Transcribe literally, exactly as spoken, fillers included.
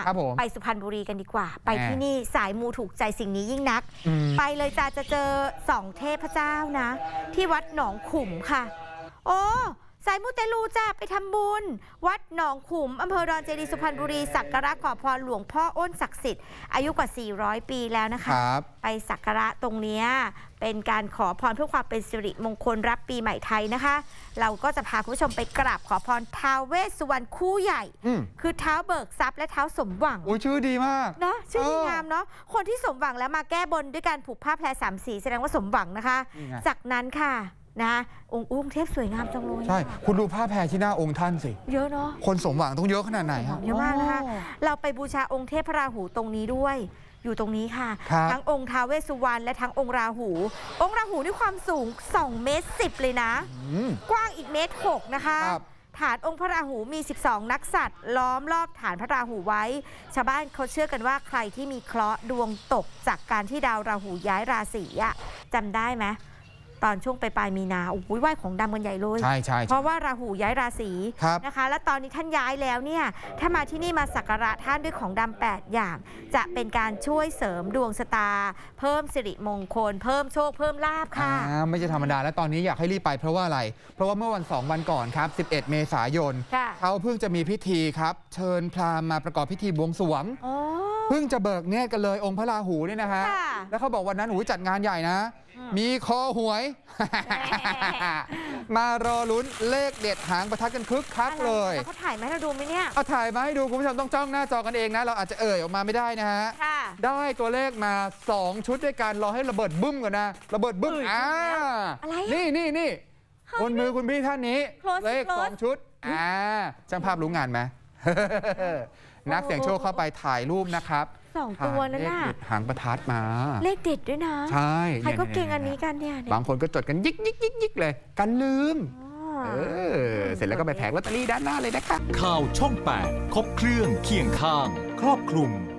ไปสุพรรณบุรีกันดีกว่าไปที่นี่สายมูถูกใจสิ่งนี้ยิ่งนักไปเลยจ้าจะเจอสองเทพเจ้านะที่วัดหนองขุมค่ะโอ้สายมูเตลูจ้าไปทำบุญวัดหนองขุมอำเภอดอนเจดีสุพรรณบุรีสักการะขอพรหลวงพ่ออ้นศักดิ์สิทธิ์อายุกว่าสี่ร้อยปีแล้วนะคะไปสักการะตรงนี้เป็นการขอพรเพื่อความเป็นสิริมงคลรับปีใหม่ไทยนะคะเราก็จะพาคุณผู้ชมไปกราบขอพรท้าวเวสสุวรรณคู่ใหญ่คือเท้าเบิกทรัพย์และเท้าสมหวังโอ้ชื่อดีมากเนาะชื่อดีงามเนาะคนที่สมหวังแล้วมาแก้บนด้วยการผูกผ้าแพรสามสีแสดงว่าสมหวังนะคะจากนั้นค่ะนะองค์องค์เทพสวยงามจังเลยใช่คุณดูผ้าแพรที่หน้าองค์ท่านสิเยอะเนาะคนสมหวังต้องเยอะขนาดไหนครับเยอะมากนะคะเราไปบูชาองค์เทพพระราหูตรงนี้ด้วยอยู่ตรงนี้ค่ะทั้งองค์ท้าวเวสสุวรรณและทั้งองค์ราหูองค์ราหูนี่ความสูงสองเมตรสิบเลยนะกว้างอีกเมตรหกนะคะฐานองค์พระราหูมีสิบสองนักสัตว์ล้อมรอบฐานพระราหูไว้ชาวบ้านเขาเชื่อกันว่าใครที่มีเคราะห์ดวงตกจากการที่ดาวราหูย้ายราศีอะจำได้ไหมตอนช่วงปลายมีนาโอ้ยไหวของดำกันใหญ่เลยใช่ใช่เพราะว่าราหูย้ายราศีนะคะและตอนนี้ท่านย้ายแล้วเนี่ยถ้ามาที่นี่มาสักการะท่านด้วยของดำแปดอย่างจะเป็นการช่วยเสริมดวงชะตาเพิ่มสิริมงคลเพิ่มโชคเพิ่มลาภค่ะไม่ใช่ธรรมดาและตอนนี้อยากให้รีบไปเพราะว่าอะไรเพราะว่าเมื่อวันสองวันก่อนครับสิบเอ็ดเมษายนเขาเพิ่งจะมีพิธีครับเชิญพราหมณ์มาประกอบพิธีบวงสรวงเพิ่งจะเบิกเนตรกันเลยองค์พระราหูนี่นะฮะแล้วเขาบอกวันนั้นหูจัดงานใหญ่นะมีคอหวย มารอลุ้นเลขเด็ดหางประทัดกันคึกคักเลยเขาถ่ายมาให้เราดูไหมเนี่ยเอาถ่ายมาให้ดูคุณผู้ชมต้องจ้องหน้าจอกันเองนะเราอาจจะเอ่ยออกมาไม่ได้นะฮะได้ตัวเลขมาสองชุดด้วยกันรอให้ระเบิดบึ้มก่อนนะระเบิดบึ้มอ่านี่นี่นี่บนมือคุณพี่ท่านนี้เลขสองชุดอ่าช่างภาพรู้งานไหม นักเสี่ยงโชคเข้าไปถ่ายรูปนะครับสองตัวนั่นน่ะหางประทัดมาเลขเด็ดด้วยนะใช่ใครก็เก่งอันนี้กันเนี่ยบางคนก็จดกันยิกยิกยิกยิกเลยกันลืมเออเสร็จแล้วก็ไปแผงลอตเตอรี่ด้านหน้าเลยนะครับข่าวช่องแปดครบเครื่องเคียงข้างครอบคลุม